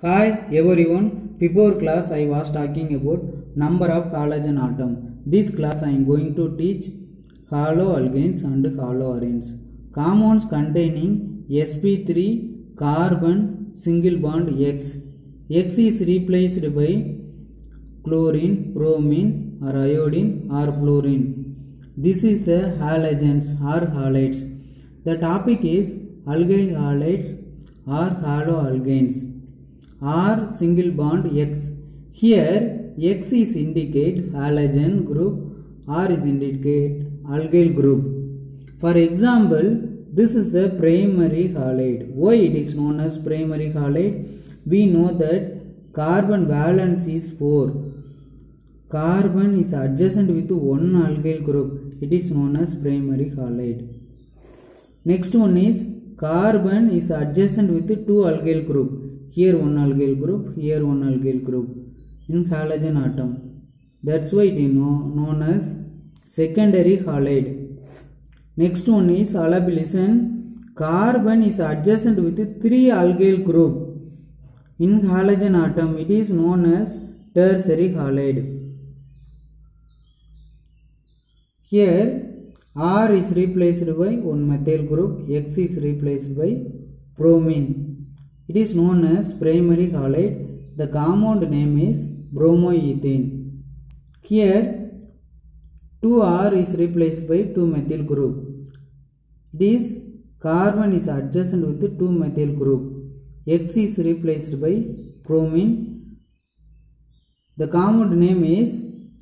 Hi everyone, before class I was talking about number of halogen atom. This class I am going to teach haloalkanes and haloarenes. Compounds containing sp3 carbon single bond X. X is replaced by chlorine, bromine or iodine or fluorine. This is the halogens or halides. The topic is alkyl halides or haloalkanes or single bond X. Here X is indicate halogen group, R is indicate alkyl group. For example, this is the primary halide. Why it is known as primary halide? We know that carbon valence is 4. Carbon is adjacent with one alkyl group. It is known as primary halide. Next one is carbon is adjacent with two alkyl group. Here one alkyl group, here one alkyl group in halogen atom. That's why it is known as secondary halide. Next one is listen. Carbon is adjacent with three alkyl group. In halogen atom, it is known as tertiary halide. Here R is replaced by one methyl group, X is replaced by bromine. It is known as primary halide. The compound name is bromoethane. Here 2R is replaced by 2-methyl group. It is carbon is adjacent with 2-methyl group. X is replaced by bromine. The compound name is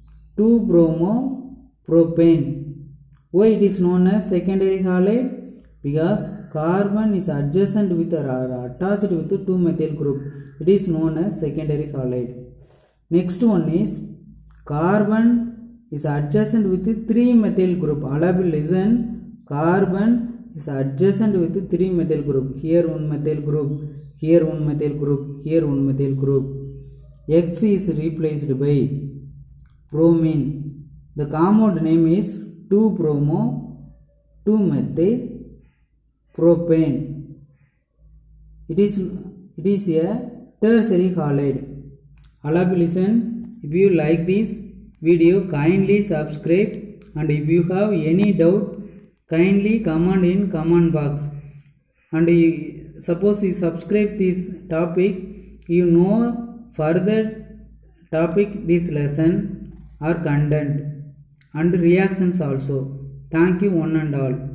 2-bromopropane. Why it is known as secondary halide? Because carbon is adjacent with or attached with 2-methyl group. It is known as secondary halide. Next one is carbon is adjacent with 3-methyl group. Listen, carbon is adjacent with 3-methyl group. Here one methyl group, here one methyl group, here one methyl group. X is replaced by bromine. The compound name is 2-bromo-2-methyl-propane. It is a tertiary halide. Listen, if you like this video, kindly subscribe, and if you have any doubt, kindly comment in comment box. And suppose you subscribe this topic, you know further topic this lesson or content and reactions also. Thank you one and all.